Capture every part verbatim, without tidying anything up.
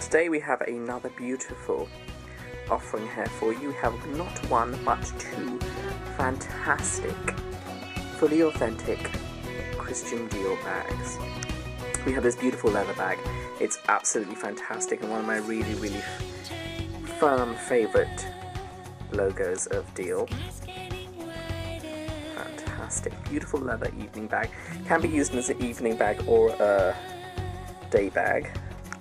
today we have another beautiful offering here for you. We have not one but two fantastic, fully authentic Christian Dior bags. We have this beautiful leather bag. It's absolutely fantastic and one of my really, really firm favourite logos of Dior. Fantastic, beautiful leather evening bag. Can be used as an evening bag or a day bag.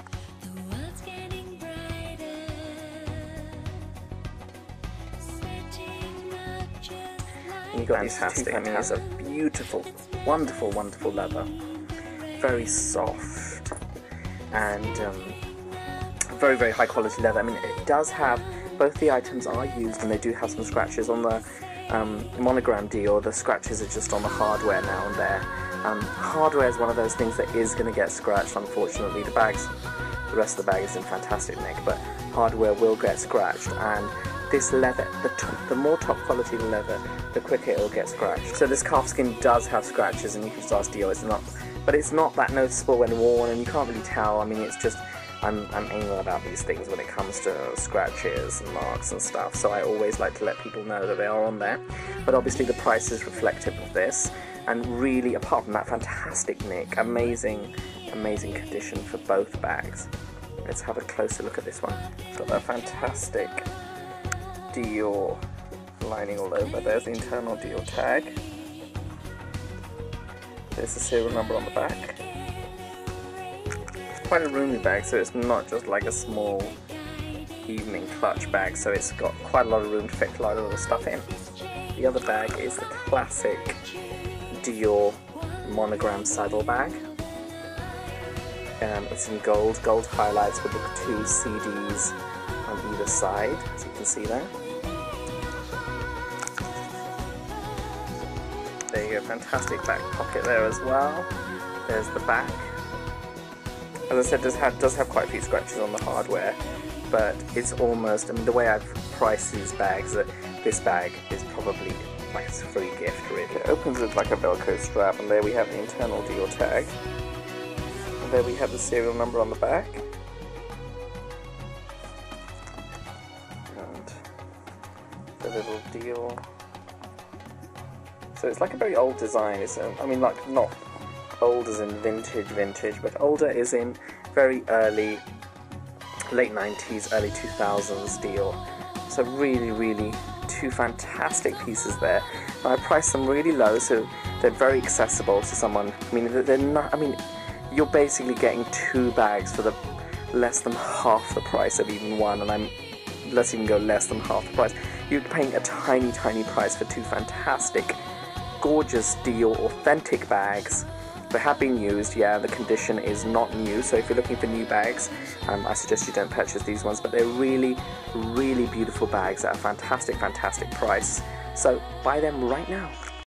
And you've got these two families of beautiful, wonderful, wonderful leather. Very soft and um, very, very high quality leather. I mean, it does have, both the items are used and they do have some scratches on the um, monogram Dior. The scratches are just on the hardware now and there. Um, hardware is one of those things that is going to get scratched, unfortunately. The bags, the rest of the bag is in fantastic nick, but hardware will get scratched, and this leather, the, t the more top quality the leather, the quicker it will get scratched. So this calfskin does have scratches, and you can just ask Dior, it's not, but it's not that noticeable when worn, and you can't really tell. I mean, it's just, I'm, I'm anal about these things when it comes to scratches and marks and stuff, so I always like to let people know that they are on there. But obviously the price is reflective of this, and really, apart from that, fantastic nick, amazing, amazing condition for both bags. Let's have a closer look at this one. It's got that fantastic Dior lining all over. There's the internal Dior tag. There's the serial number on the back. It's quite a roomy bag, so it's not just like a small evening clutch bag, so it's got quite a lot of room to fit a lot of other stuff in. The other bag is the classic Dior monogram saddle bag. Um, it's in gold, gold highlights with the two C Ds on either side, as you can see there. There you go, fantastic back pocket there as well. There's the back. As I said, does have does have quite a few scratches on the hardware, but it's almost, I mean, the way I've priced these bags, that this bag is probably like a free gift, really. It opens with like a Velcro strap, and there we have the internal Dior tag. And there we have the serial number on the back. And the little Dior. So it's like a very old design. It's, a, I mean, like not old as in vintage, vintage, but older is in very early, late nineties, early two thousands Dior. So really, really two fantastic pieces there. And I priced them really low, so they're very accessible to someone. I mean, they're not. I mean, you're basically getting two bags for the less than half the price of even one, and I'm let's even go less than half the price. You're paying a tiny, tiny price for two fantastic, gorgeous Dior authentic bags. They have been used, yeah, the condition is not new, so if you're looking for new bags, um, I suggest you don't purchase these ones, but they're really, really beautiful bags at a fantastic, fantastic price. So buy them right now.